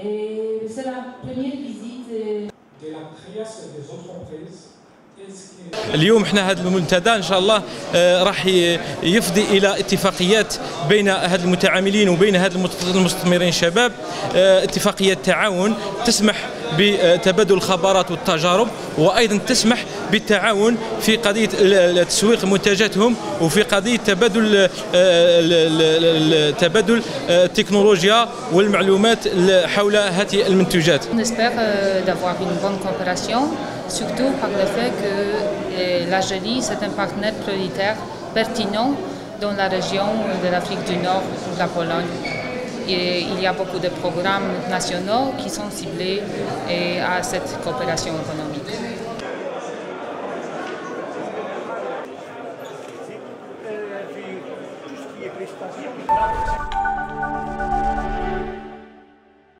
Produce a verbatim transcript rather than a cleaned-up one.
Et c'est la première visite de la création des entreprises. اليوم احنا هذا المنتدى ان شاء الله راح يفضي الى اتفاقيات بين هاد المتعاملين وبين هاد المستثمرين الشباب، اتفاقيات تعاون تسمح بتبادل الخبرات والتجارب، وايضا تسمح بالتعاون في قضيه تسويق منتجاتهم وفي قضيه تبادل تبادل التكنولوجيا والمعلومات حول هذه المنتجات. On espère d'avoir une bonne coopération, surtout par le fait que l'Algérie c'est un partenaire prioritaire pertinent dans la région de l'Afrique du Nord, de la Pologne. Et il y a beaucoup de programmes nationaux qui sont ciblés à cette coopération économique. Tout ce qui est prestation.